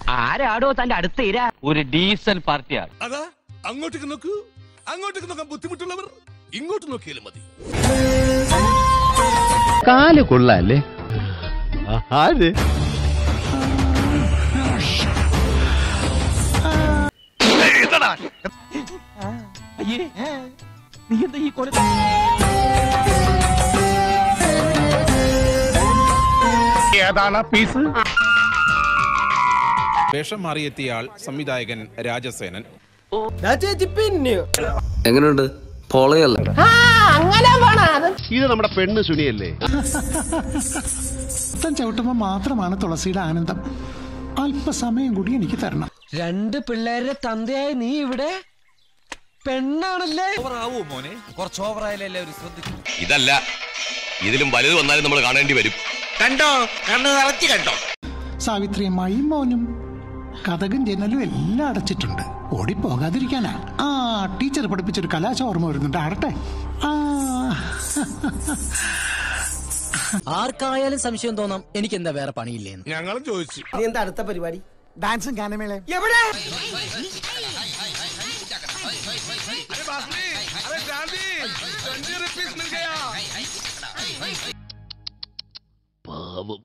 ആരാടോ തന്റെ അടുത്ത് ഇര? ഒരു ഡീസൽ പാർട്ടിയാണ്. അതാ അങ്ങോട്ടേക്ക് നോക്കൂ, അങ്ങോട്ടേക്ക് നോക്കാൻ ബുദ്ധിമുട്ടുള്ളവർ ഇങ്ങോട്ട് നോക്കിയാലും മതി. കാല് കൊള്ളാല്ലേ? ആര് ഏതാണ് പീസ്? വേഷം മാറിയെത്തിയ ആൾ സംവിധായകൻ രാജസേനൻ. എങ്ങനെയുണ്ട്? പൊളയല്ല. ഇത് നമ്മുടെ പെണ്ണ് സുനിയല്ലേ? ചവിട്ടുമ്പോ മാത്രമാണ് തുളസിയുടെ ആനന്ദം. അല്പസമയം കൂടി എനിക്ക് തരണം. 2 പിള്ളേരുടെ തന്തയായി നീ ഇവിടെ പെണ്ണാണല്ലേ? മോനെ കുറച്ച് ഓവറായാലല്ലേ ഒരു ശ്രദ്ധിക്കും. ഇതല്ല, ഇതിലും വലുത് വന്നാലും നമ്മൾ കാണേണ്ടി വരും. കണ്ടോ, കണ്ണ് നിറച്ച് കണ്ടോ? സാവിത്രിയമ്മായും മോനും കഥകും ജനലും എല്ലാം അടച്ചിട്ടുണ്ട്. ഓടിപ്പോകാതിരിക്കാനാ. ടീച്ചർ പഠിപ്പിച്ചൊരു കലാശ ഓർമ്മ വരുന്നുണ്ട്. ആടട്ടെ. ആർക്കായാലും സംശയം തോന്നാം എനിക്ക് എന്താ വേറെ പണിയില്ലേന്ന്. ഞങ്ങളും ചോദിച്ചു. എന്താ അടുത്ത പരിപാടി? ഡാൻസും ഗാനമേളയും. എവിടെ? പാവം.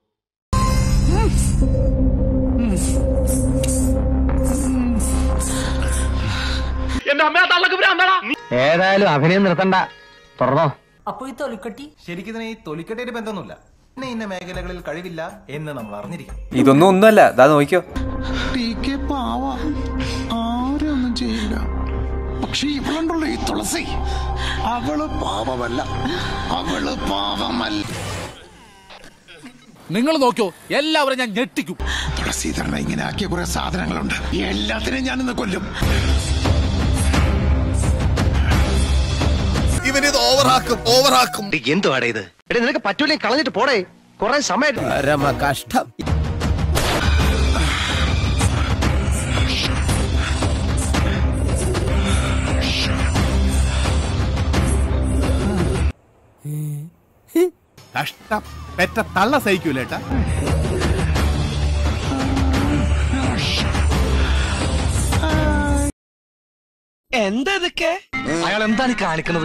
ഏതായാലും അഭിനയം നിർത്തണ്ട, തുറന്നോ. അപ്പൊ ഈ തൊലിക്കട്ടി ശരിക്കും ഈ തൊലിക്കട്ടിയുടെ ബന്ധമൊന്നുമില്ല. ഇന്ന മേഖലകളിൽ കഴിവില്ല എന്ന് നമ്മൾ അറിഞ്ഞിരിക്കും. ഇതൊന്നും ഒന്നുമല്ല. ദാ നോക്കിയോ. പാവ ആരും ഒന്നും ചെയ്യില്ല. പക്ഷെ ഇവളുണ്ടല്ലോ ഈ തുളസി, അവള് പാവമല്ല, അവള് പാവമല്ല. നിങ്ങൾ നോക്കിയോ, എല്ലാവരും ഞാൻ ഞെട്ടിക്കും. തുളസീധരനെ ഇങ്ങനെ ആക്കിയ കുറെ സാധനങ്ങളുണ്ട്. എല്ലാത്തിനെയും ഞാനിന്ന് കൊല്ലും. ഇവനിത് ഓവറാക്കും. എന്തുവാടേ ഇത്? എടേ, നിനക്ക് പറ്റൂലേ കളഞ്ഞിട്ട് പോടേ. കുറെ സമയം കഷ്ടം. കഷ്ടം പെറ്റ തള്ള സഹിക്കൂലേട്ടാ. എന്താ ഇതൊക്കെ? അയാൾ എന്താണ് കാണിക്കുന്നത്?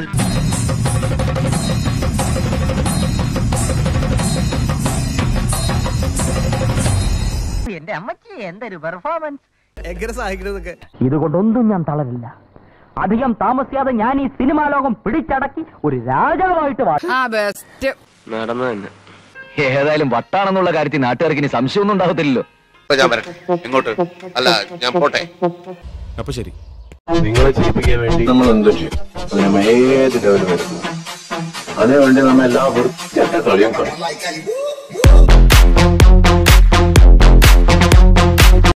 എന്റെ അമ്മച്ചി എന്തൊരു പെർഫോമൻസ്! എങ്ങനെ സഹായിക്കണതൊക്കെ? ഇതുകൊണ്ടൊന്നും ഞാൻ തളരില്ല. അധികം താമസിയാതെ ഞാൻ ഈ സിനിമാ ലോകം പിടിച്ചടക്കി ഒരു രാജാവായിട്ട് നടന്നു തന്നെ. ഏതായാലും വട്ടാണെന്നുള്ള കാര്യത്തിൽ നാട്ടുകാർക്ക് ഇനി സംശയമൊന്നും ഉണ്ടാകത്തില്ലല്ലോ. ഞാൻ വരട്ടെ. ഇങ്ങോട്ട് അല്ല, ഞാൻ പോട്ടെ. അപ്പൊ ശരി. നിങ്ങളെ ചെയ്യിപ്പിക്കാൻ വേണ്ടി നമ്മൾ എന്ത് ചെയ്യും? ഏത് ലെവലും വരുന്നു. അതിനുവേണ്ടി നമ്മൾ എല്ലാ വൃത്തിയായിട്ട് കളിയും കളിക്കും.